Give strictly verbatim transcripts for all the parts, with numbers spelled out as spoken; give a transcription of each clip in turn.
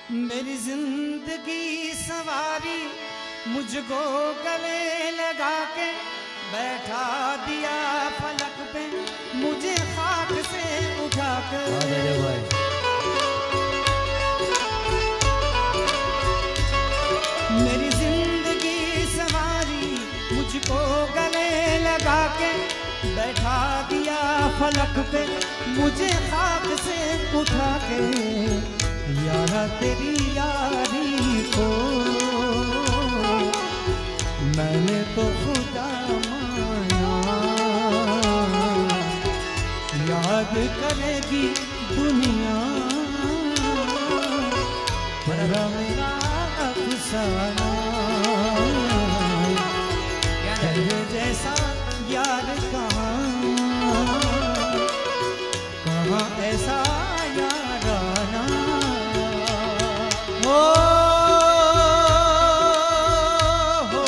मेरी जिंदगी सवारी मुझको गले लगा के बैठा दिया फलक पे मुझे खाक से उठा कर। मेरी जिंदगी सवारी मुझको गले लगा के बैठा दिया फलक पे मुझे खाक से उठा के। यारा तेरी यारी को मैंने तो खुदा माना, याद करेगी दुनिया तेरा मेरा अफसाना। तेरे जैसा यार कहाँ कहाँ ऐसा याराना। हो हो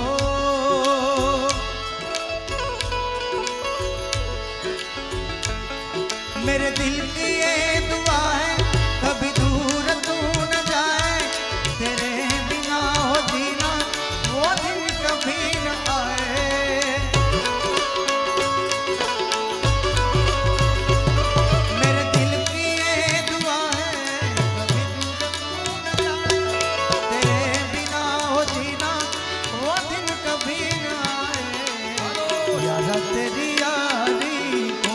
मेरे दिल की ये दुआ है कभी दूर तू न जाए, तेरे बिना हो जीना वो दिन कभी न आए। मेरे दिल की ये दुआ है कभी दूर तू न जाए, तेरे बिना हो जीना वो दिन कभी न आए। याद तेरी यारी को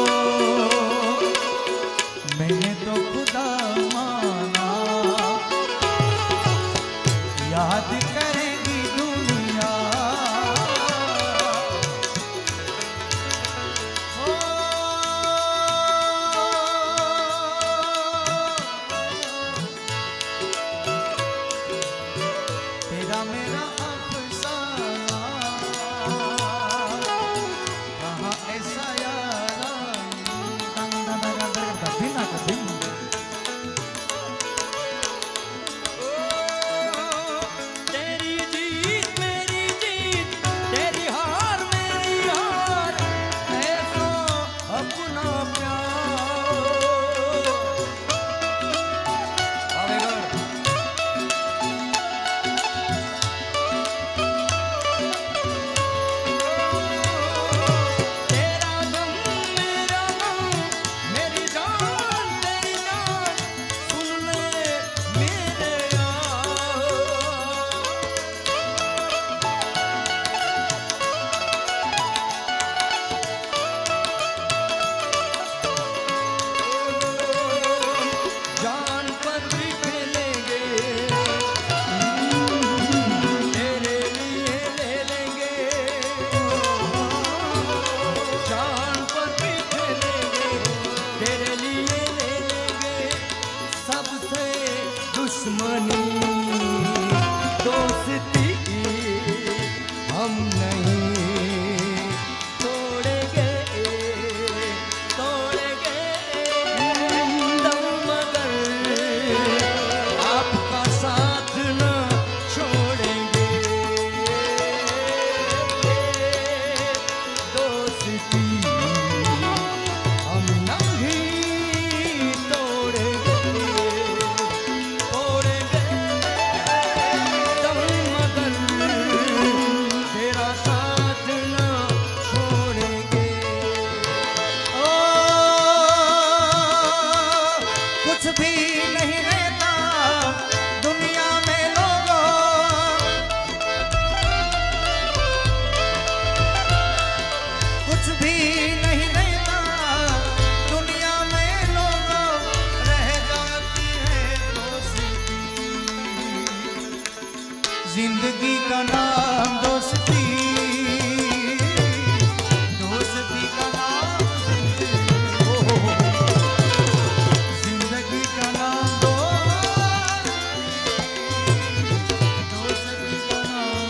मैंने तो खुदा माना, याद करेगी दुनिया। हो तेरा मेरा अफसाना कहाँ ऐसा यारा। बिना कभी तेरी जीत मेरी जीत, तेरी हार मेरी हार, ऐसो अपना प्यार। तेरा गम मेरा गम, मेरी जान तेरी जान, सुन ले मेरे यार। जान पर भी खेलेंगे, तेरे लिए ले लेंगे। जान पर भी खेलेंगे, तेरे लिए ले लेंगे। सबसे दुश्मनी दोस्ती हम नहीं तोड़ेंगे, तोड़ेंगे दम मगर आपका साथ न छोड़ेंगे। दोस्ती हम नहीं तोड़ेंगे, तोड़ेंगे दम मगर तेरा साथ न छोड़ेंगे। ओ कुछ भी नहीं रहता दुनिया में लोगों, कुछ भी नहीं रहता दुनिया में लोगों, रह जाती है दोस्ती। जिंदगी का नाम दोस्ती, दोस्ती का नाम जिंदगी। ओ हो हो। जिंदगी का नाम दोस्ती, दोस्ती का नाम।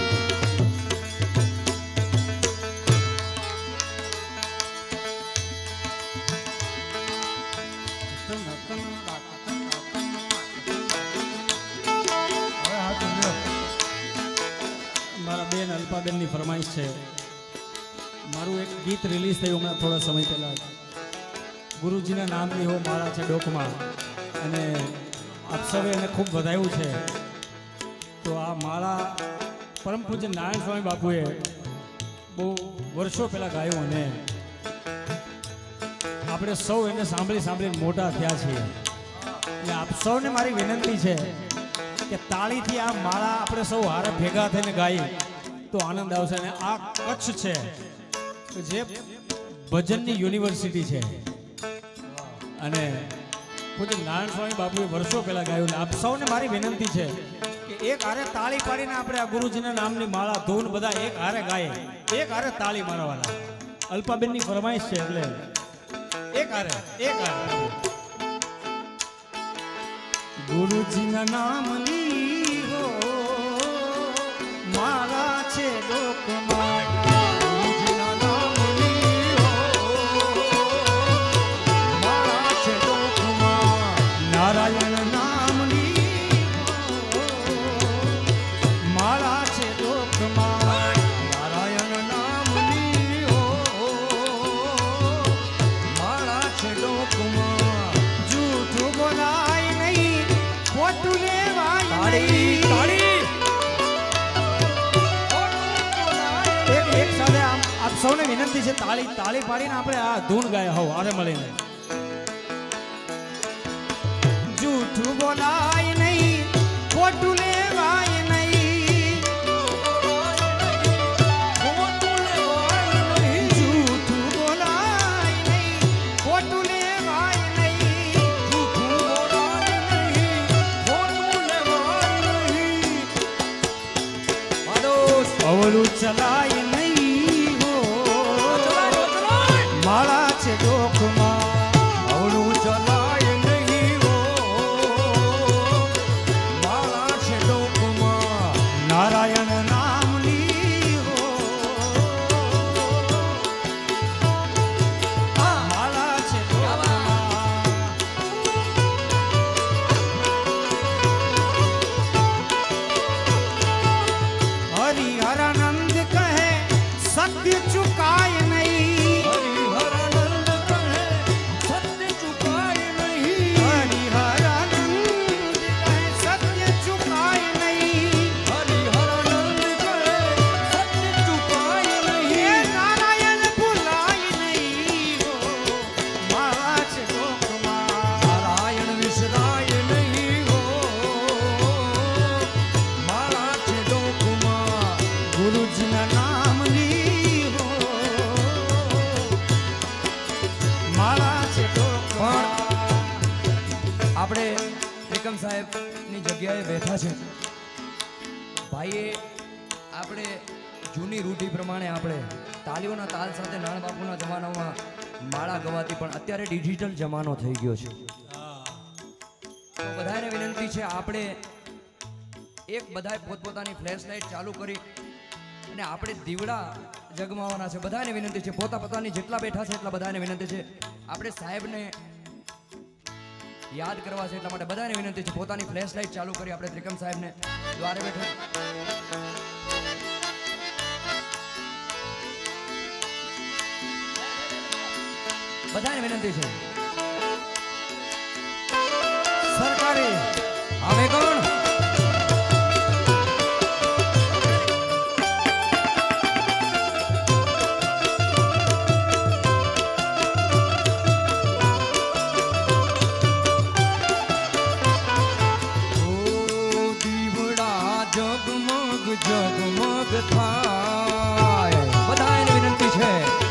મારા બેન અલ્પાબેનની ફરમાઈશ છે। મારું એક ગીત રિલીઝ થયું હમણાં થોડા સમય પહેલાં, ગુરુજીના નામની હો માળા છે ડોકમાં, અને આપ સૌએ એને ખૂબ વધાવ્યું છે. તો આ માળા પરમ પૂજ્ય નારાયણ સ્વામી બાપુએ બહુ વર્ષો પહેલાં ગાયું અને આપણે સૌ એને સાંભળી સાંભળીને મોટા થયા છીએ. એટલે આપ સૌને મારી વિનંતી છે કે તાળીથી આ માળા આપણે સૌ હારે ભેગા થઈને ગાઈએ તો આનંદ આવશે. અને આ કચ્છ છે જે ભજનની યુનિવર્સિટી છે અને પૂજ્ય નારાયણ સ્વામી બાપુએ વર્ષો પહેલા ગાયું. આપ સૌને મારી વિનંતી છે કે એક હારે તાળી પાડીને આપણે આ ગુરુજીના નામની માળા ધૂન બધા એક હારે ગાય, એક હારે તાળી મારવાના. અલ્પાબેનની ફરમાઈશ છે એટલે એક હારે એક હારે ગુરુજીના નામની હો માળા છે લોકમાં. ગુરુજીના નામની હો માળા છે લોકમાં. નારાયણ નામની હો માળા છે લોકમાં. નારાયણ નામની હો માળા છે લોકમાં. જૂઠું બોલાય નહીં, ખોટું લેવાય નહીં. તાળી એક એક સાથે આમ આપ સૌને વિનંતી છે તાળી તાળી પાડીને આપણે આ ધૂન ગાય હોવ આરે મળીને. જૂઠું બોલાય નહીં, ખોટું લેવાય નહીં. જૂઠું બોલાય નહીં, ખોટું લેવાય નહીં. અવળું ચલાય નહીં હો માળા છે ડોકમાં. અવળું ચલાય નહીં હો માળા છે ડોકમાં. નારાયણ નામની હો માળા છે ડોકમાં. હરિહરાનંદ કહે સત્ય ચુકાય નહીં. હરિહરાનંદ કહે સત્ય ચુકાય નહીં. હરિહરાનંદ કહે સત્ય ચુકાય નહીં. હરિહરાનંદ કહે સત્ય ચુકાય નહીં. નારાયણ ભૂલાય નહીં હો માળા છે લોકમાં. નારાયણ વિસરાય નહીં હો માળા છે લોકમાં. ગુરુજીના નામની હો માળા છે લોકમાં. આપણે ત્રિકમ સાહેબની જગ્યાએ બેઠા છે. ભાઈએ આપણે જૂની રૂઢી પ્રમાણે આપણે તાલીઓના તાલ સાથે નાણ બાપુના જમાનામાં માળા ગવાતી, પણ અત્યારે ડિજિટલ જમાનો થઈ ગયો છે. તો બધાને વિનંતી છે આપણે એક બધાએ પોતપોતાની ફ્લેશ લાઇટ ચાલુ કરી અને આપણે દીવડા જગમાવાના છે. બધાને વિનંતી છે, પોતા પોતાની જેટલા બેઠા છે એટલા બધાને વિનંતી છે. આપણે સાહેબને યાદ કરવા છે એટલા માટે બધાને વિનંતી છે પોતાની ફ્લેશ લાઇટ ચાલુ કરી આપણે ત્રિકમ સાહેબને દ્વારે બેઠા બધાને વિનંતી છે. સરકારી આવે કોણ? જગમગ થાય બધાને વિનંતી છે.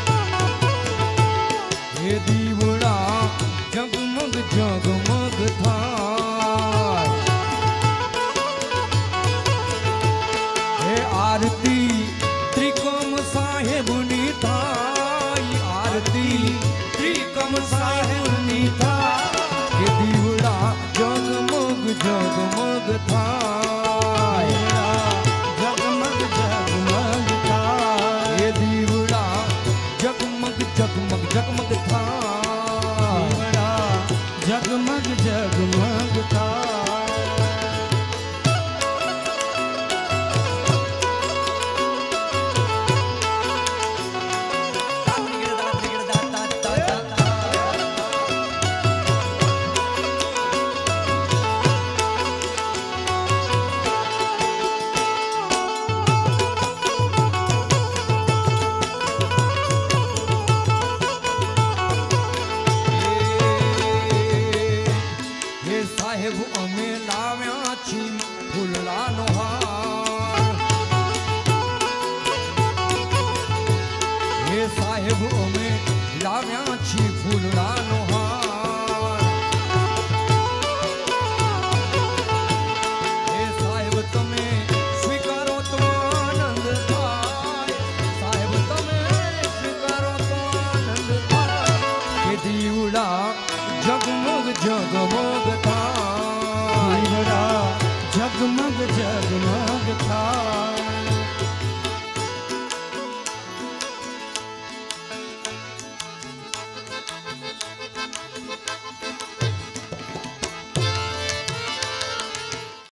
હે દીવડા જગમગ જગમગ થાય. હે આરતી ત્રિકમ સાહેબની થાય. આરતી ત્રિકમ સાહેબની થાય. હે દીવડા જગમગ જગમગ થાય. જગમગ જગમગ થાય. જગમગ જગમગ થાય. સાહેબ અમે લાવ્યા છી ફૂલડાનો હાર હે સાહેબ અમે લાવ્યા છી ફૂલડાનો હાર